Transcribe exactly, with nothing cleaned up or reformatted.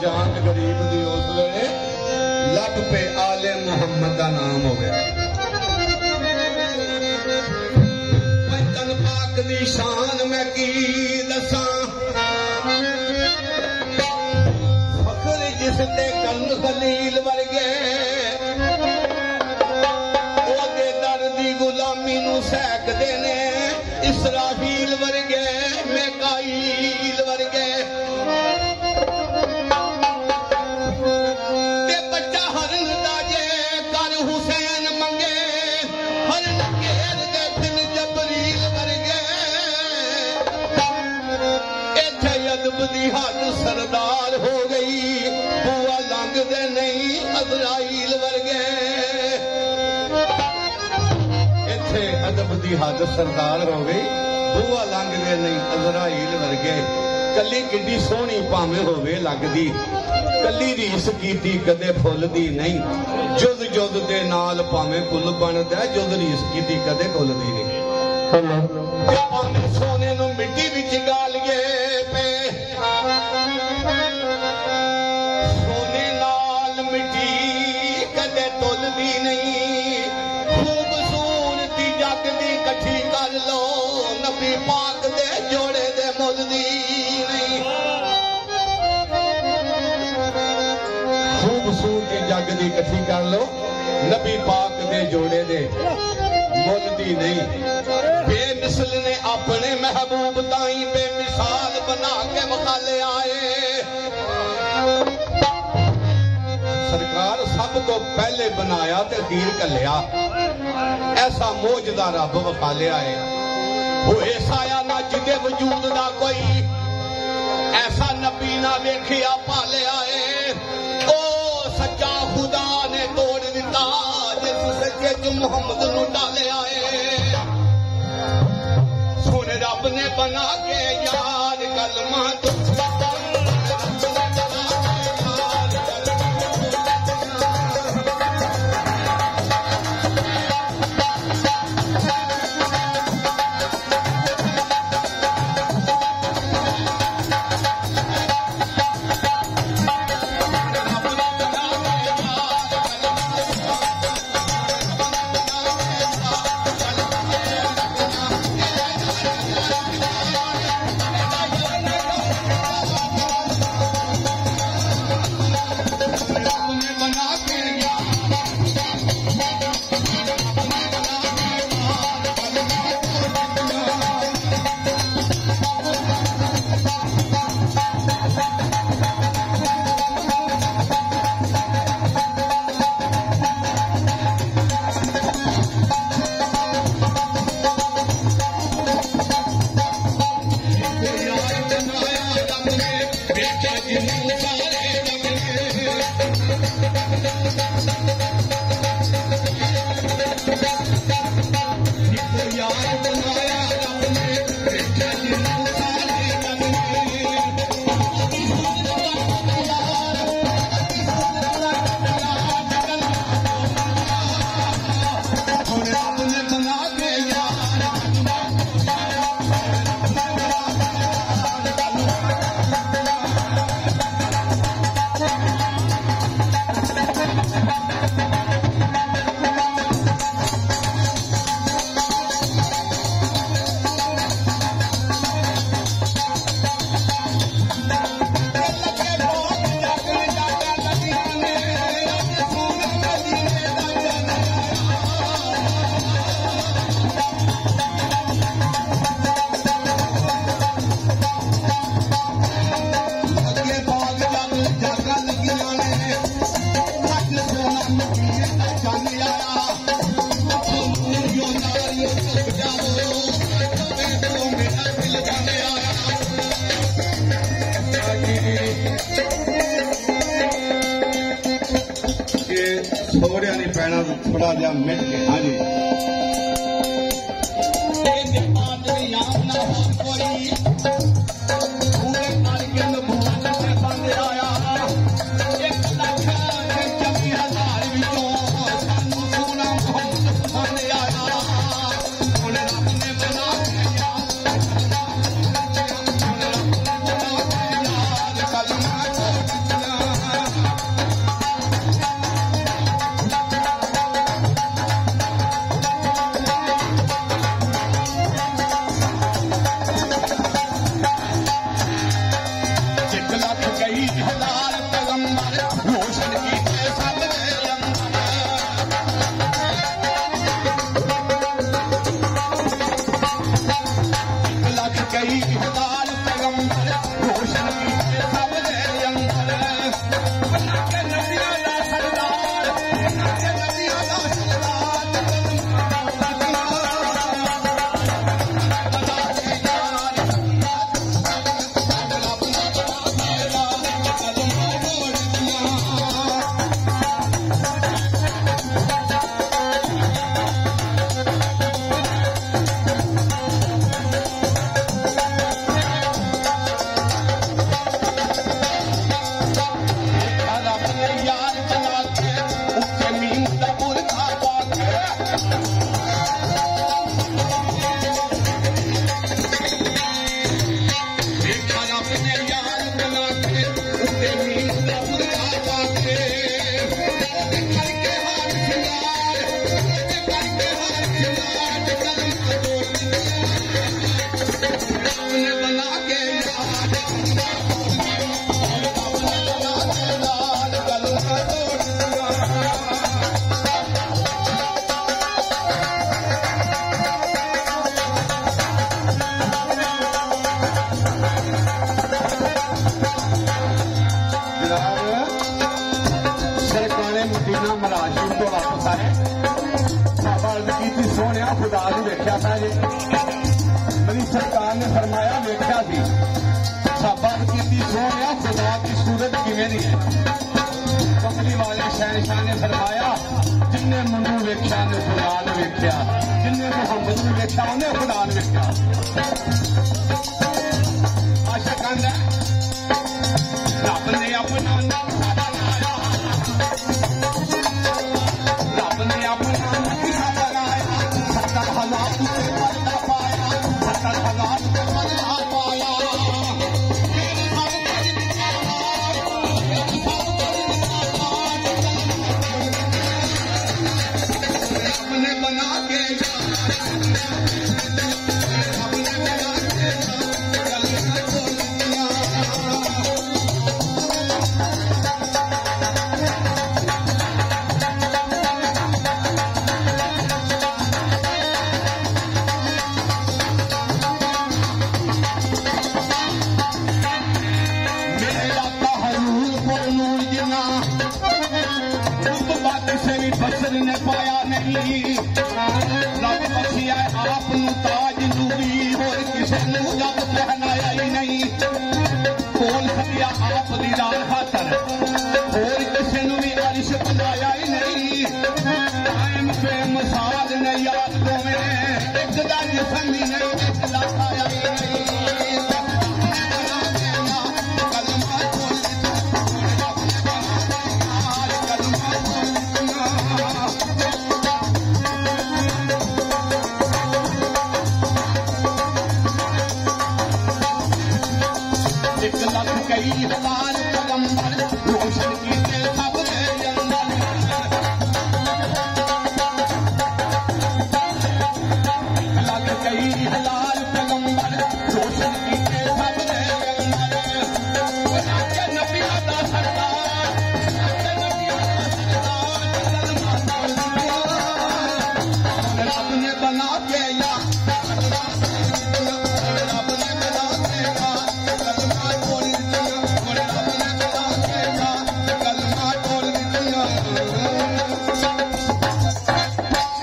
पहचान गरीब दी उस वेले लग पे आले मुहम्मद का नाम हो गया। तन पाक दी शान मैं की दसा फखर जिस ते कन खलील वर्गे ओदे दर दी गुलामी नू सैकदे ने इसराफील वर्गे मिकाईल वर्गे ते बच्चा हरन दा जे कर हुसैन मंगे हरन घेर दे फिर जबरील वर्गे इत्थे अदब दी हद सरदार हो गई बुआ लंघ दे नहीं अज़राइल वर्गे इत्थे अदब दी हद सरदार हो गई बुआ लंघ दे नहीं अज़राइल वर्गे। कली किड्डी सोहनी भावें होवे लगदी कली रीस कीती कदे फुलदी नहीं जुद जुद दे नाल भावें कुल बनदा जुद रीस कीती कदे फुलदी नहीं। भावें सोने नूं मिट्टी विच गालिए पे सोने नाल मिट्टी कदे तुलदी नहीं खूबसूरती जग दी कट्ठी कर लो नबी पाक दे जोड़े दे मुल दी नहीं खूबसूरती जग दी कट्ठी कर लो नबी पाक दे जोड़े दे मुल दी नहीं। बेमिसल ने अपने महबूब ताई बेमिसाल बना के मुखाले आए सरकार सब तो पहले बनाया ते तीर कलिया ऐसा मौजदा रब विखा आए होए साया ना जिदे वजूद दा कोई ऐसा नबी ना वेखिया पाले आए ओ सच्चा खुदा ने तोड़ दिता जिस सच्चे च मुहम्मद नू डाले आए सोने रब ने बना के यार कलमा थोड़िया नहीं पैना थोड़ा जा मिट के हाँ जी खुदा ने वेख्या था जी मेरी सरकार ने फरमाया वेख्या थी साबत की सोने खुदा की सूरत किवें दी है। कमली वाले शहनशाह ने फरमाया जिन्हें मनु वेख्या ने खुदा ने वेख्या, जिन्हें मुहम्मद ने वेख्या उन्हें खुदा ने वेख्या। आशा कहंदा रब ने अपना नाम साडा लाया, रब ने अपना नाम साडा लाया, सत्तर हजार से बदला पाया, सत्तर हजार से बदला पाया। अपने बना के बसर ने पाया नहीं, रब बख्शिया आप ताज नूरी होर किसी ने जब पहनाया ही नहीं। खोल सकिया आप दी राह खातर होर किसी ने भी अरिश बनाया ही नहीं। टाइम पे मिसाल ने याद दोवे एक दा जिस्म ही नहीं एक लाखाया ही नहीं। एक लाख कई हजार कदम